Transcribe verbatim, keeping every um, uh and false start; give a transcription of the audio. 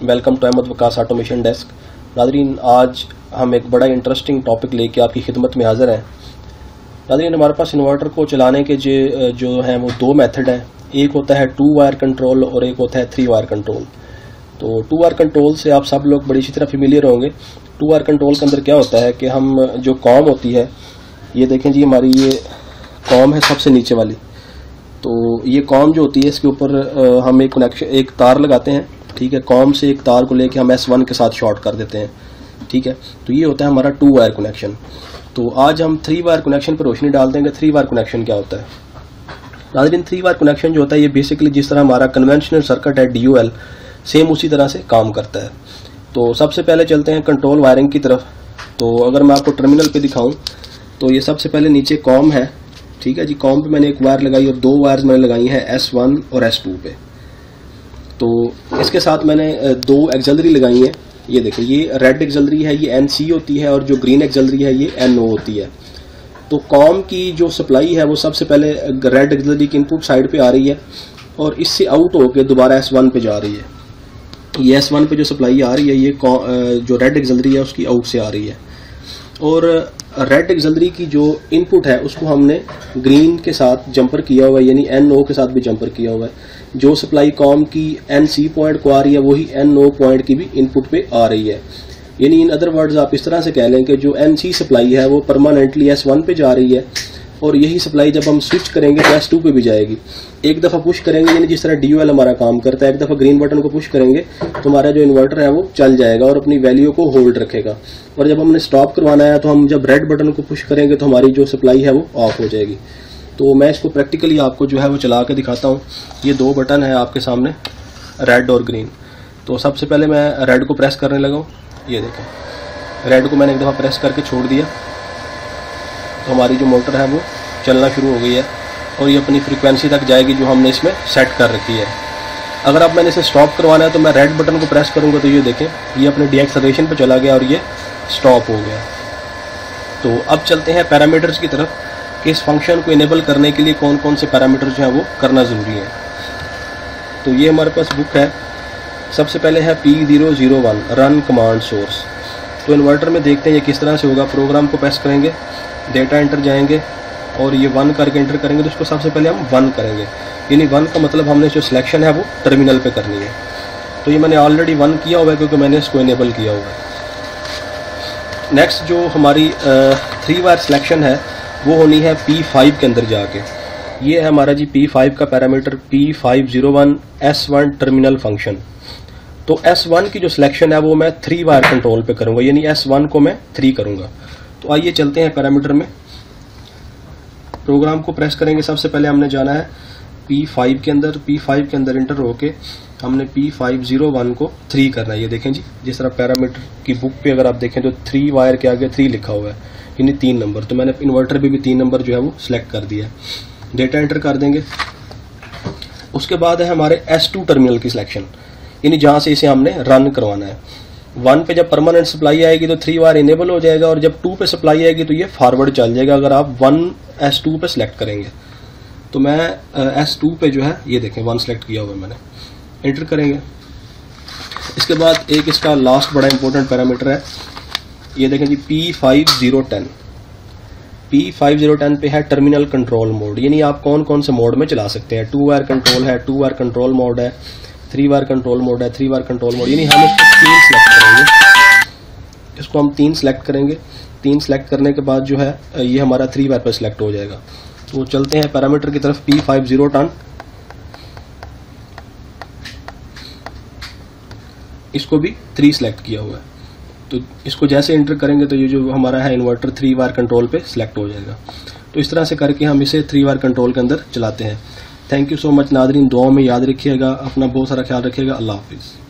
Welcome to Ahmed Waqas automation desk. नाज़रीन, आज हम एक बड़ा इंटरेस्टिंग टॉपिक लेके आपकी खिदमत में हाजिर हैं। नाज़रीन, हमारे पास इन्वर्टर को चलाने के जो जो हैं वो दो मेथड हैं। एक होता है टू वायर कंट्रोल और एक होता है थ्री वायर कंट्रोल। तो टू वायर कंट्रोल से आप सब लोग बड़ी अच्छी तरह फेमिलियर होंगे। टू वायर कंट्रोल के अंदर क्या होता है कि हम जो कॉम होती है, ये देखें जी, हमारी ये कॉम है सबसे नीचे वाली। तो ये कॉम जो होती है इसके ऊपर हम एक कनेक्शन एक तार लगाते हैं, ठीक है। कॉम से एक तार को लेके हम एस वन के साथ शॉर्ट कर देते हैं, ठीक है। तो ये होता है हमारा टू वायर कनेक्शन। तो आज हम थ्री वायर कनेक्शन पर रोशनी डाल देंगे। थ्री वायर कनेक्शन क्या होता है नाज़रीन? थ्री वायर कनेक्शन जो होता है ये बेसिकली जिस तरह हमारा कन्वेंशनल सर्किट है डी यू एल, सेम उसी तरह से काम करता है। तो सबसे पहले चलते हैं कंट्रोल वायरिंग की तरफ। तो अगर मैं आपको टर्मिनल पे दिखाऊं तो ये सबसे पहले नीचे कॉम है, ठीक है जी। कॉम पे मैंने एक वायर लगाई और दो वायर्स मैंने लगाई हैं एस वन और एस टू पे। तो इसके साथ मैंने दो एक्सलरी लगाई हैं। ये देखिए, ये रेड एक्सलरी है, ये एन सी होती है, और जो ग्रीन एक्सलरी है ये एन ओ होती है। तो कॉम की जो सप्लाई है वो सबसे पहले रेड एक्सलरी की इनपुट साइड पे आ रही है और इससे आउट होकर दोबारा एस वन पे जा रही है। ये एस वन पे जो सप्लाई आ रही है ये जो रेड एक्सलरी है उसकी आउट से आ रही है। और रेड एक्सलरी की जो इनपुट है उसको हमने ग्रीन के साथ जंपर किया हुआ है, यानी एन ओ के साथ भी जंपर किया हुआ है। जो सप्लाई कॉम की एन सी पॉइंट को आ रही है वही एन ओ पॉइंट की भी इनपुट पे आ रही है। यानी इन अदर वर्ड्स आप इस तरह से कह लें कि जो एन सी सप्लाई है वो परमानेंटली एस वन पे जा रही है और यही सप्लाई जब हम स्विच करेंगे तो एस टू पे भी जाएगी। एक दफा पुश करेंगे, यानी जिस तरह डी यू एल हमारा काम करता है, एक दफा ग्रीन बटन को पुश करेंगे तो हमारा जो इन्वर्टर है वो चल जाएगा और अपनी वैल्यू को होल्ड रखेगा। और जब हमने स्टॉप करवाना है तो हम जब रेड बटन को पुश करेंगे तो हमारी जो सप्लाई है वो ऑफ हो जाएगी। तो मैं इसको प्रैक्टिकली आपको जो है वो चला के दिखाता हूँ। ये दो बटन है आपके सामने, रेड और ग्रीन। तो सबसे पहले मैं रेड को प्रेस करने लगा हूँ। ये देखें, रेड को मैंने एक दफा प्रेस करके छोड़ दिया तो हमारी जो मोटर है वो चलना शुरू हो गई है और ये अपनी फ्रीक्वेंसी तक जाएगी जो हमने इसमें सेट कर रखी है। अगर अब मैंने इसे स्टॉप करवाना है तो मैं रेड बटन को प्रेस करूंगा तो ये देखें, ये अपने डीएक्सेलरेशन पे चला गया और ये स्टॉप हो गया। तो अब चलते हैं पैरामीटर्स की तरफ कि इस फंक्शन को इनेबल करने के लिए कौन कौन से पैरामीटर जो है वो करना जरूरी है। तो ये हमारे पास बुक है। सबसे पहले है P zero zero one run command source. तो इन्वर्टर में देखते हैं ये किस तरह से होगा। प्रोग्राम को प्रेस करेंगे, डेटा एंटर जाएंगे और ये वन करके एंटर करेंगे। तो इसको सबसे पहले हम वन करेंगे, यानी वन का मतलब हमने जो सिलेक्शन है वो टर्मिनल पे करनी है। तो ये मैंने ऑलरेडी वन किया हुआ है क्योंकि मैंने इसको इनेबल किया हुआ है। नेक्स्ट जो हमारी थ्री वायर सिलेक्शन है वो होनी है पी फाइव के अंदर जाके। ये है हमारा जी पी फाइव का parameter P five zero one S one terminal function. तो एस वन की जो सिलेक्शन है वो मैं थ्री वायर कंट्रोल पे करूंगा, यानी एस वन को मैं थ्री करूंगा। तो आइए चलते हैं पैरामीटर में। प्रोग्राम को प्रेस करेंगे। सबसे पहले हमने जाना है पी फाइव के अंदर। पी फाइव के अंदर एंटर होके हमने पी फाइव जीरो वन को थ्री करना है। ये देखें जी, जिस तरह पैरामीटर की बुक पे अगर आप देखें तो थ्री वायर के आगे थ्री लिखा हुआ है, यानी तीन नंबर। तो मैंने इन्वर्टर पे भी तीन नंबर जो है वो सिलेक्ट कर दिया है। डेटा एंटर कर देंगे। उसके बाद है हमारे एस टू टर्मिनल की सिलेक्शन, यानी जहां से इसे हमने रन करवाना है। वन पे जब परमानेंट सप्लाई आएगी तो थ्री वायर इनेबल हो जाएगा और जब टू पे सप्लाई आएगी तो ये फॉरवर्ड चल जाएगा अगर आप वन एस टू पे सिलेक्ट करेंगे। तो मैं एस टू पे जो है ये देखें वन सिलेक्ट किया हुआ है मैंने, एंटर करेंगे। इसके बाद एक इसका लास्ट बड़ा इंपॉर्टेंट पैरामीटर है, ये देखें G P five zero ten. P five zero ten पे है टर्मिनल कंट्रोल मोड, यानी आप कौन कौन से मोड में चला सकते हैं। टू वायर कंट्रोल है, टू वायर कंट्रोल मोड है, थ्री वायर कंट्रोल मोड है, थ्री वायर कंट्रोल मोड, यानी हम इसको तीन सिलेक्ट करेंगे। इसको हम तीन सिलेक्ट करेंगे। तीन सिलेक्ट करने के बाद जो है ये हमारा थ्री वायर पर सिलेक्ट हो जाएगा। तो चलते हैं पैरामीटर की तरफ। पी फाइव जीरो टेन, इसको भी थ्री सिलेक्ट किया हुआ है। तो इसको जैसे एंटर करेंगे तो ये जो हमारा है इन्वर्टर थ्री वायर कंट्रोल पे सिलेक्ट हो जाएगा। तो इस तरह से करके हम इसे थ्री वायर कंट्रोल के अंदर चलाते हैं। थैंक यू सो मच नाज़रीन, दुआओं में याद रखिएगा, अपना बहुत सारा ख्याल रखिएगा। अल्लाह हाफिज़।